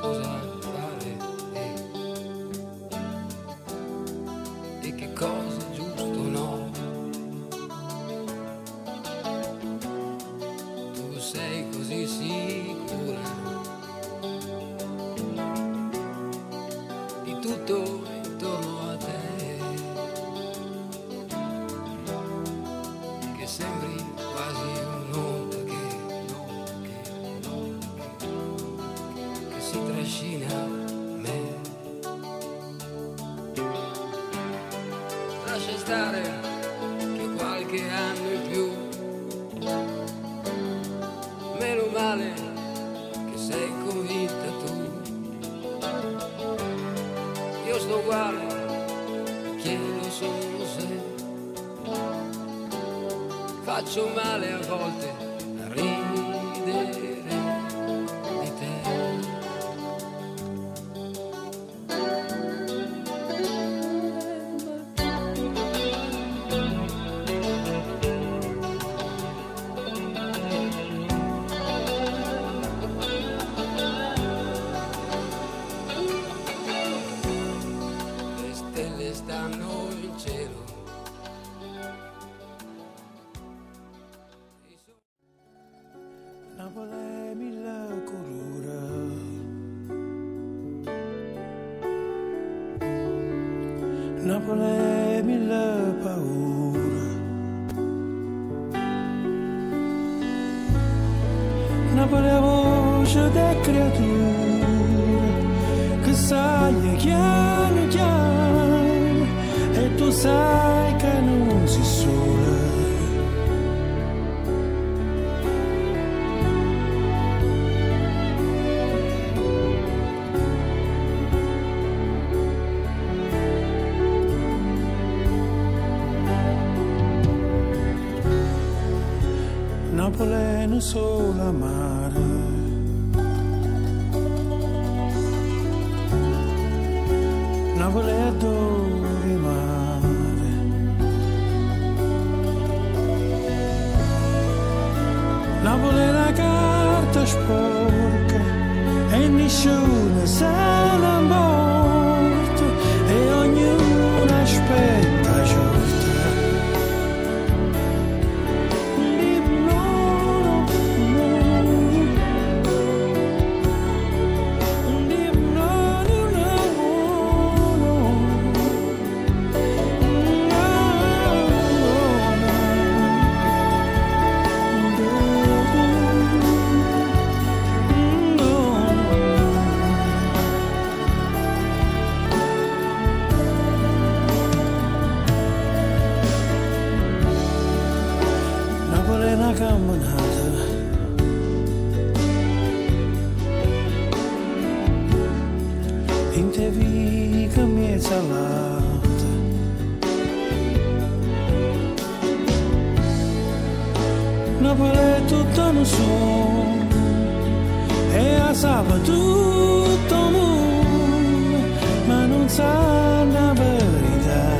cosa fare e che cosa è giusto o no. Tu sei così sicura di tutto intorno a te, che sembri quasi un'onda che si trascina me. Lascia stare che qualche anno in più, meno male che sei convinta tu. Io sto uguale, che lo sono se faccio male a volte a ridere di te. Le stelle stanno in cielo. Napoli mille colore, Napoli mille paure, Napoli è voce da creature che sai chiano chiano e tu sai che non si sola. Napoli è un solo mare, Napoli è dove mare, Napoli è la carta sporca e nessuno se ne importa e ognuno aspetta giorno. In te vica mia salata, Napoli è tutto un sogno e a sabato tutto il mondo, ma non sa la verità.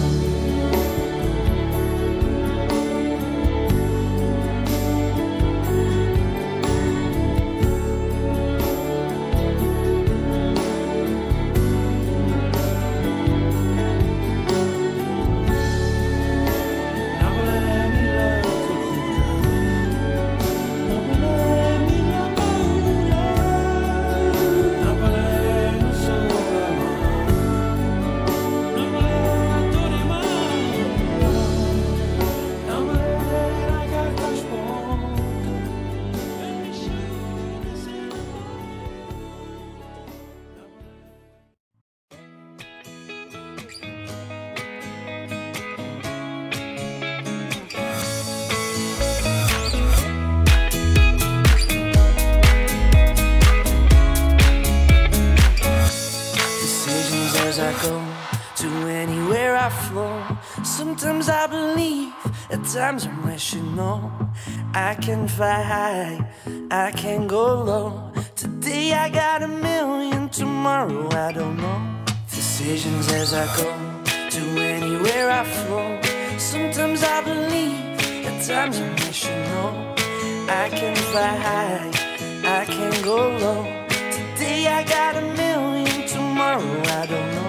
Sometimes I believe, at times I'm rational. I can fly high, I can go low. Today I got a million, tomorrow I don't know. Decisions as I go, to anywhere I flow. Sometimes I believe, at times I'm rational. I can fly high, I can go low. Today I got a million, tomorrow I don't know.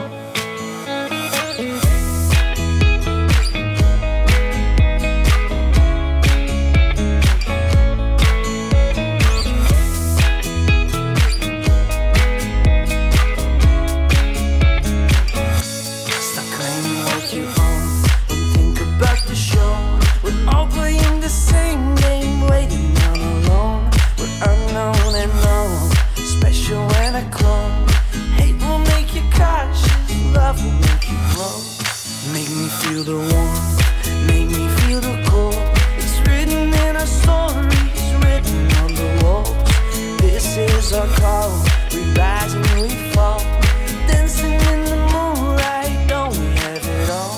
Feel the warmth, make me feel the cold. It's written in our stories, written on the walls. This is our call, we rise and we fall. Dancing in the moonlight, don't we have it all?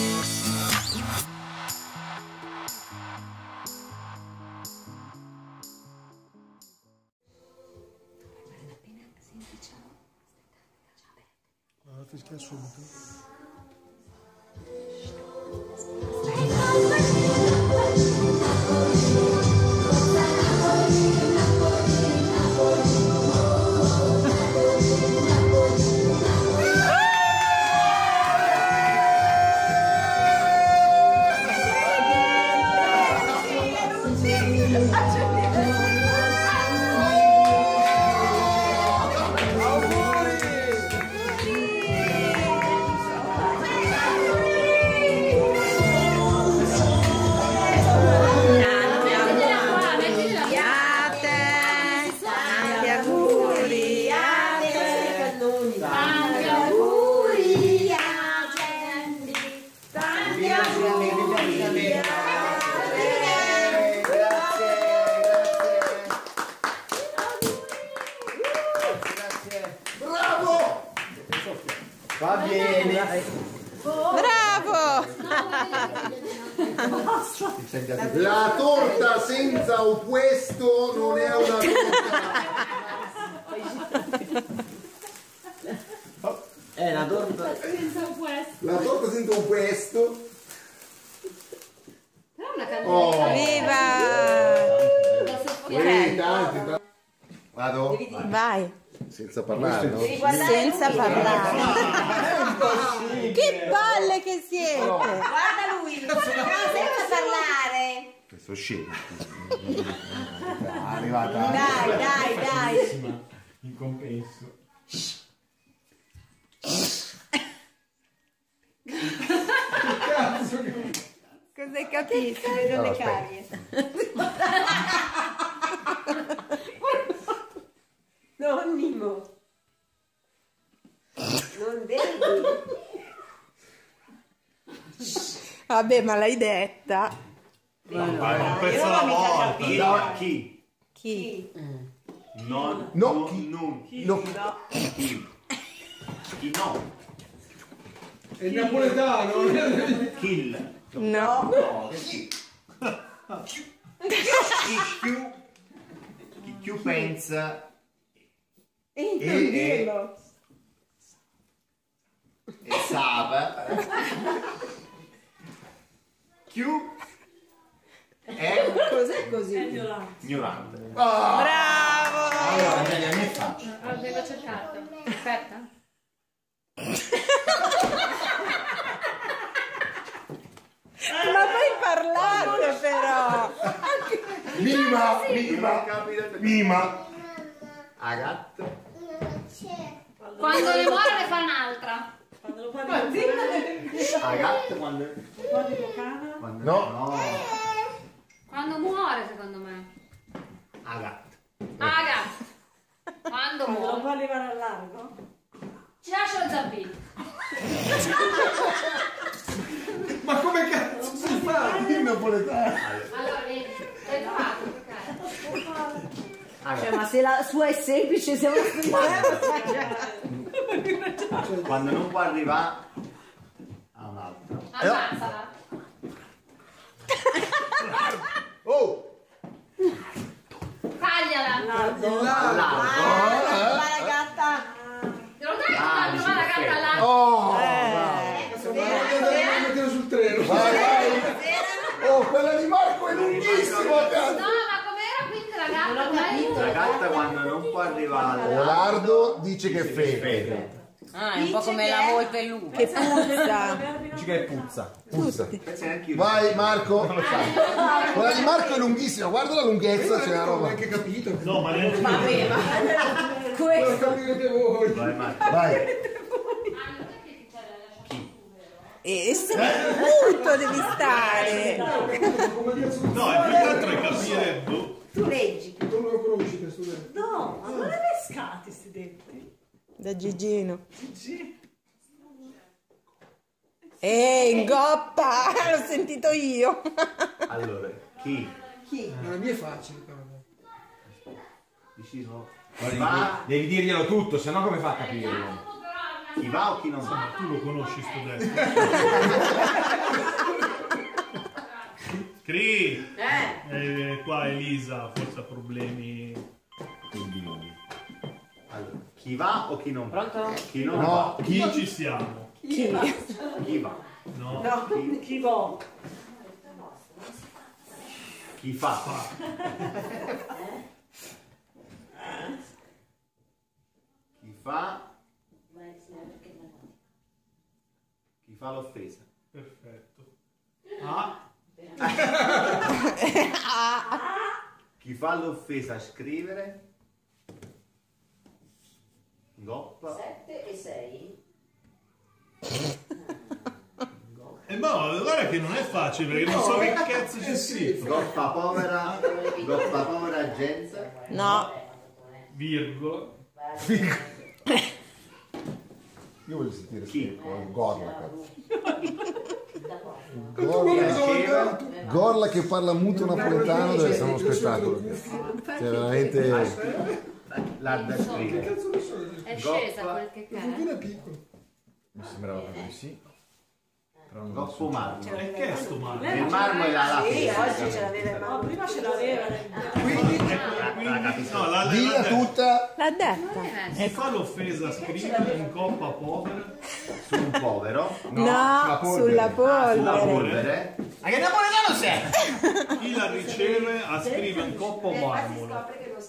Fischia subito. Va bene. Bravo! La torta senza opposto non è una torta. La torta senza opposto. La torta senza opposto. Però una candela. Viva! Vado? Vai. Senza parlare, no? Senza parlare. Che palle che siete! Guarda lui, senza parlare. Questo scemo. È arrivata. Dai. In compenso. Cosa capisci? Vedo le carie. Non Nimo. Non vedi? Vabbè, ma l'hai detta. Un pezzo alla volta. Chi? Chi? Non. No. Chi? No. Chi? Chi no? È il napoletano. Kill. No. Chi più pensa E sa più è cos'è così? ignorante. Bravo! Allora, a me faccio. Avevo cercato. Aspetta. Ma voi parlate però! Mima. Agatto. Quando ne muore ne fa un'altra. Agatto quando. No. Quando muore secondo me. Agatto. Agatto. Quando muore. Lo fa arrivare al largo? Ci lascia lo zampino. Ma come cazzo si fa? Il napoletano. Allora vedi, l'hai trovato? Cioè, ma se la sua è semplice, siamo Quando non può arrivare a un'altra. Ammazzala. Oh! Tagliala. la gatta. Te lo dai tanto va la gatta là. Oh! Mettere sul treno. Vai. Oh, quella di Marco è lunghissima. No, ma com'era quindi la gatta? La gatta quando non può arrivare. Leonardo dice che è fede. Ah, è un po' come la volpe e Luca. Che puzza. Dici che è puzza. Puzza. Vai Marco. Quella di Marco è lunghissima, guarda la lunghezza, c'è una Non ho roba. neanche capito. No, ma neanche Non Questo. capirete voi. Vai Marco. Vai. E punto devi stare. Come cazzo No, il più che altro è capire. Tu leggi. non lo conosci questo studente? No, ma non le pescati sti denti. Da Gigino. Ingoppa! L'ho sentito io. Allora, chi? La mia è facile però. Deciso. Guarda, devi dirglielo tutto, sennò come fa a capirlo? Chi va o chi non va? Tu lo conosci sto detto. Cri! Qua Elisa forse ha problemi. Allora, chi va o chi non va? Pronto? Chi non No, va? Chi ci siamo? Chi va? No. No, chi va? Chi fa? Chi fa? Chi fa l'offesa? Perfetto. Ah, Chi fa l'offesa a scrivere? Goppa. 7 e 6. no, guarda che non è facile perché non so che cazzo c'è scritto. Goppa povera gente. No. Virgola. Io voglio sentire Chi? Gorla, cazzo. Gorla che parla muto napoletano deve essere uno spettacolo. Cioè veramente. L'ha scrivere. È scesa qualche La cara. fortuna è piccola. Mi sembrava proprio di sì. Però non Goppo marmo. E che è sto male? Il marmo è la Sì, lapide. oggi ce l'aveva il mamma. Prima ce l'aveva. No, Dilla tutta. L'ha detta. Si fa l'offesa scrivere in coppa povera. Su un povero. No, sulla La polvere. polvere. Ma che napoletano sei? Chi la riceve a scrivere in coppa o marmora.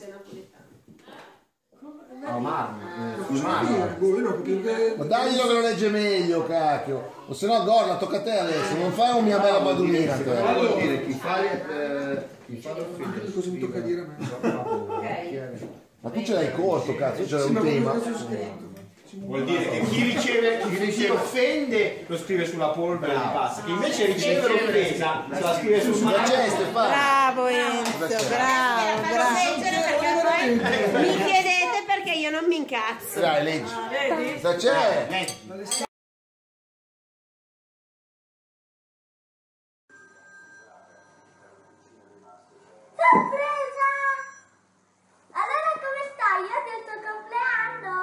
No, marmo. Sul Io non potevo. Ma daglielo che lo legge meglio, cacchio. O se no Gorla, tocca a te adesso. Non fai una mia bella badolina te. Vuol dire chi fa l'offesa. Cosa mi tocca dire a me? Ma tu ce l'hai corto, cazzo, c'era un tema. Vuol dire che chi si offende lo scrive sulla polvere e passa. Chi invece riceve l'offesa se la scrive sul La marmo. gesta, fa. Bravo Enzo, bravo, bravo. Mi chiedete perché io non mi incazzo. Dai, leggi. Cosa c'è? Sorpresa! Allora come stai? Io del tuo compleanno!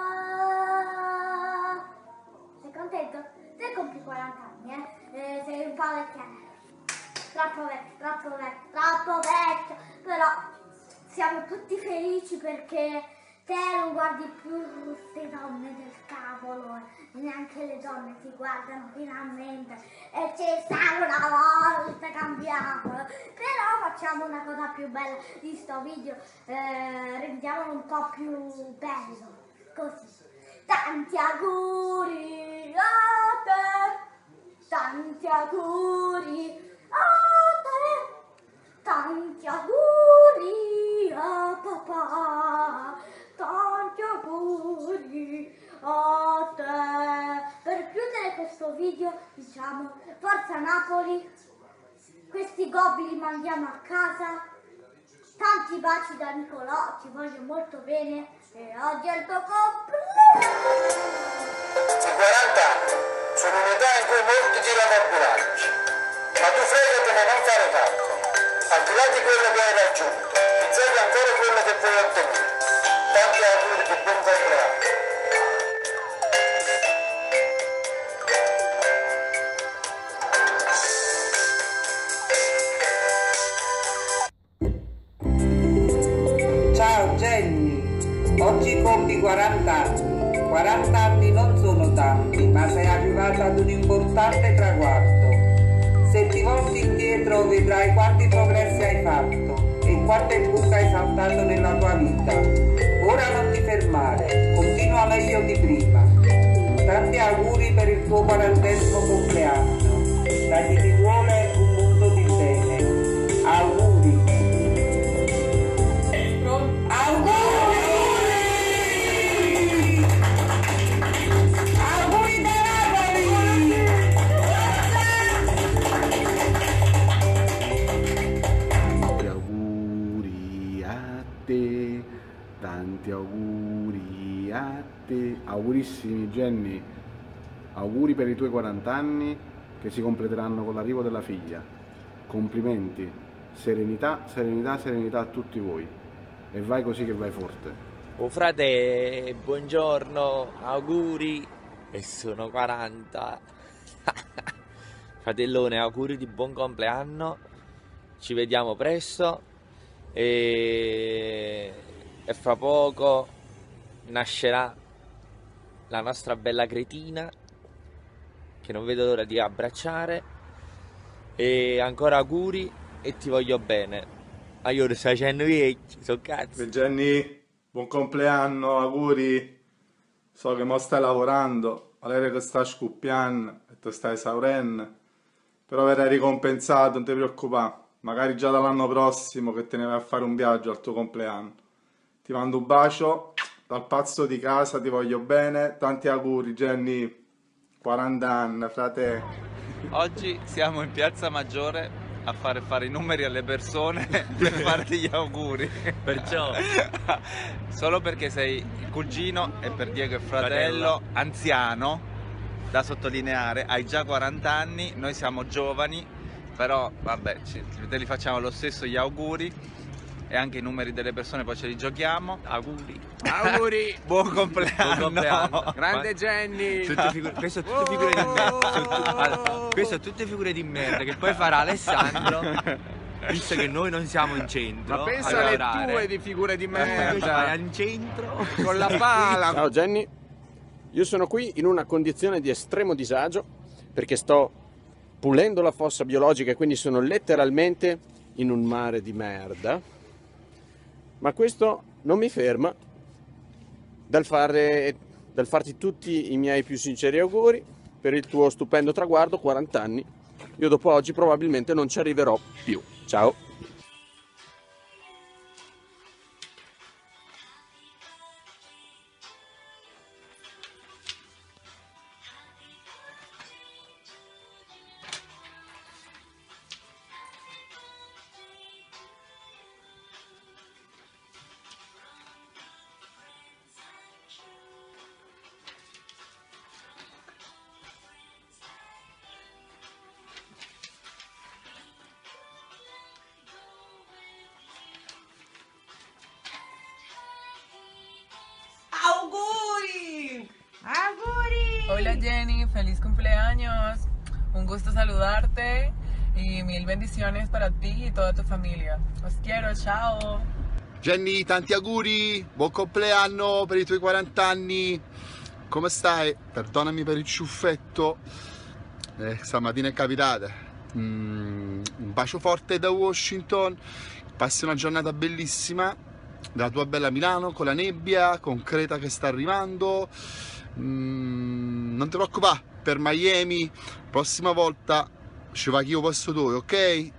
Sei contento? Tu compi 40 anni, sei un po' vecchiano. Troppo vecchio. Però siamo tutti felici perché te non guardi più queste donne del cavolo. Neanche le donne ti guardano finalmente e ci sta una volta, cambiamolo. Però facciamo una cosa più bella di sto video, rendiamolo un po' più bello, così. Tanti auguri a te, tanti auguri a te, tanti auguri a papà, tanti auguri a te. Per chiudere questo video diciamo forza Napoli, questi gobbi li mandiamo a casa, tanti baci da Nicolò, ti voglio molto bene e oggi è il tuo compleanno. 40 anni sono un'età in cui molti tirano a buracci, ma tu fregatene, non fare tanto. Al di là di quello che hai raggiunto, insegui ancora quello che vuoi ottenere. Tanti auguri di buon compleanno. Ciao Jenny, oggi compi 40 anni. 40 anni non sono tanti, ma sei arrivata ad un importante traguardo. Se ti volti indietro vedrai quanti progressi hai fatto e quante buche hai saltato nella tua vita. Ora non ti fermare, continua meglio di prima. Tanti auguri per il tuo 40° compleanno. Da chi ti vuole un mondo di bene. Auguri. Tanti auguri a te, augurissimi Jenny, auguri per i tuoi 40 anni che si completeranno con l'arrivo della figlia, complimenti, serenità, serenità, serenità a tutti voi e vai così che vai forte. Oh frate, buongiorno, auguri e sono 40, fratellone auguri di buon compleanno, ci vediamo presto e fra poco nascerà la nostra bella cretina che non vedo l'ora di abbracciare e ancora auguri e ti voglio bene. Io lo stai facendo vecchio, so cazzo. Jenny, buon compleanno, auguri. So che mo stai lavorando, magari che stai scoppiando e ti stai esaurendo, però verrai ricompensato, non ti preoccupare. Magari già dall'anno prossimo che te ne vai a fare un viaggio al tuo compleanno. Ti mando un bacio dal pazzo di casa, ti voglio bene, tanti auguri Jenny, 40 anni, frate. Oggi siamo in Piazza Maggiore a fare i numeri alle persone per farti gli auguri. Perciò? Solo perché sei il cugino e per Diego il fratello anziano, da sottolineare, hai già 40 anni, noi siamo giovani, però vabbè, te li facciamo lo stesso gli auguri. E anche i numeri delle persone poi ce li giochiamo. Auguri. Auguri. Buon compleanno. Buon compleanno. Grande Jenny. Queste sono tutte figure di merda. Queste sono tutte figure di merda che poi farà Alessandro, visto che noi non siamo in centro. Ma pensa alle tue di figure di merda. In centro. Con la pala. Ciao Jenny. Io sono qui in una condizione di estremo disagio perché sto pulendo la fossa biologica e quindi sono letteralmente in un mare di merda. Ma questo non mi ferma dal farti tutti i miei più sinceri auguri per il tuo stupendo traguardo, 40 anni. Io dopo oggi probabilmente non ci arriverò più. Ciao! Hola Jenny, feliz cumpleaños, un gusto saludarte y mil bendiciones para ti y toda tu familia. Los quiero, ciao. Jenny, tanti auguri, buon compleanno per i tuoi 40 anni. Come stai? Perdonami per il ciuffetto, stamattina è capitata. Un bacio forte da Washington, passi una giornata bellissima dalla tua bella Milano con la nebbia, con Creta che sta arrivando. Non ti preoccupare per Miami, prossima volta ci va chi io posso dove, ok?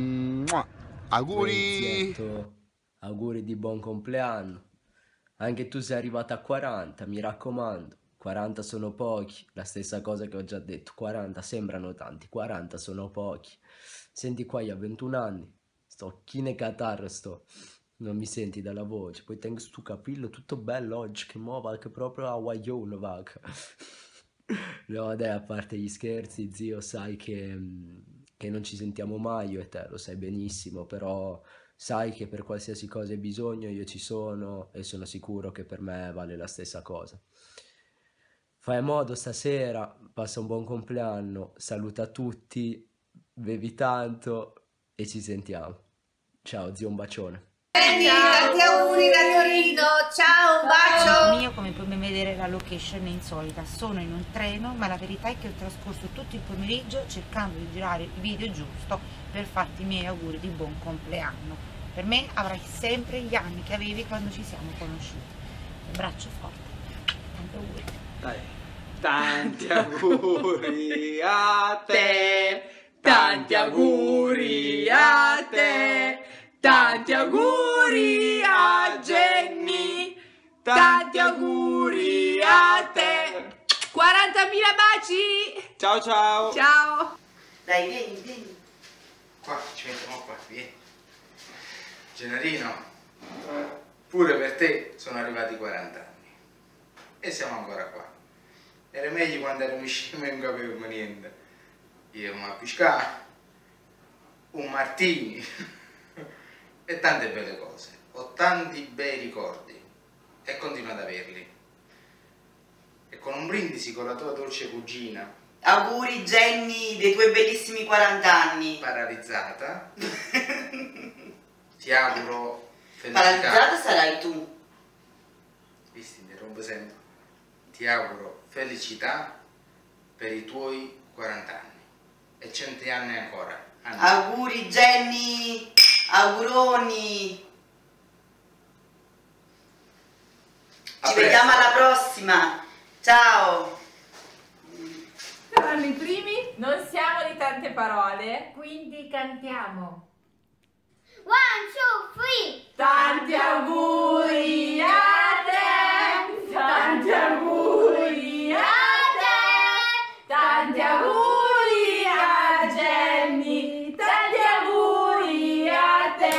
Auguri! Auguri di buon compleanno. Anche tu sei arrivata a 40, mi raccomando. 40 sono pochi, la stessa cosa che ho già detto. 40 sembrano tanti, 40 sono pochi. Senti qua, io ho 21 anni, sto chine catarro, non mi senti dalla voce, poi tengo sto capello tutto bello oggi, che muova, che proprio hawaiano, vaga. No dai, a parte gli scherzi, zio, sai che non ci sentiamo mai io e te, lo sai benissimo, però sai che per qualsiasi cosa hai bisogno io ci sono e sono sicuro che per me vale la stessa cosa. Fai modo stasera, passa un buon compleanno, saluta tutti, bevi tanto e ci sentiamo. Ciao zio, un bacione. Tanti auguri da Torino, ciao, un bacio! Io, come puoi vedere, la location è insolita, sono in un treno, ma la verità è che ho trascorso tutto il pomeriggio cercando di girare il video giusto per farti i miei auguri di buon compleanno. Per me avrai sempre gli anni che avevi quando ci siamo conosciuti. Un abbraccio forte. Tanti auguri. Dai. Tanti auguri a te. Tanti auguri a te. Tanti auguri a Jenny. Tanti auguri a te. 40.000 baci! Ciao ciao! Ciao! Dai, vieni. Qua, ci mettiamo qua, vieni. Gennarino, pure per te sono arrivati 40 anni. E siamo ancora qua. Era meglio quando ero scemo e non capivo niente. Io una piscà, un martini e tante belle cose. Ho tanti bei ricordi e continuo ad averli. E con un brindisi con la tua dolce cugina. Auguri Jenny dei tuoi bellissimi 40 anni. Paralizzata. Ti auguro felicità. Paralizzata sarai tu. Visti, interrompo sempre. Ti auguro felicità per i tuoi 40 anni. E 100 anni ancora. Auguri Jenny. Auguroni. Ci vediamo alla prossima. Ciao! Saranno i primi? Non siamo di tante parole, quindi cantiamo. 1, 2, 3! Tanti auguri a te! Tanti auguri a te! Tanti auguri a Jenny! Tanti auguri a te!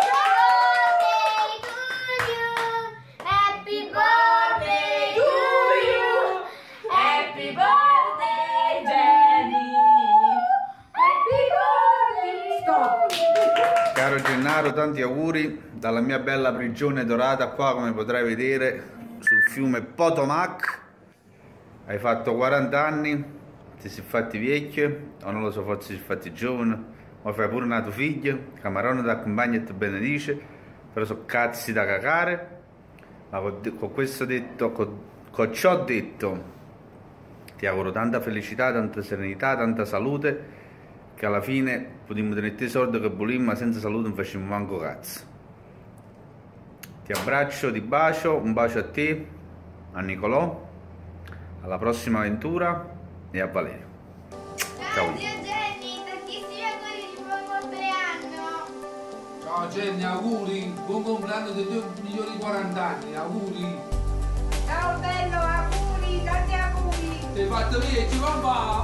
Happy birthday to you! Happy birthday Jenny! Happy birthday! Stop! Caro Gennaro, tanti auguri dalla mia bella prigione dorata qua, come potrai vedere, sul fiume Potomac. Hai fatto 40 anni, ti sei fatti vecchio, o non lo so, forse ti sei fatti giovane, ma fai pure nato figlio, Camarone ti accompagna e ti benedice, però sono cazzi da cacare. Ma con questo detto, con ciò detto, ti auguro tanta felicità, tanta serenità, tanta salute, che alla fine potremmo tenere i soldi che volimmo, ma senza salute non facciamo manco cazzo. Ti abbraccio, ti bacio, un bacio a te, a Nicolò, alla prossima avventura e a Valerio. Ciao. Jenny, tantissimi auguri di buon compleanno! Ciao Jenny, auguri, buon compleanno dei tuoi migliori 40 anni, auguri! Ciao bello, auguri, tanti auguri! Ti hai fatto vecchio, papà!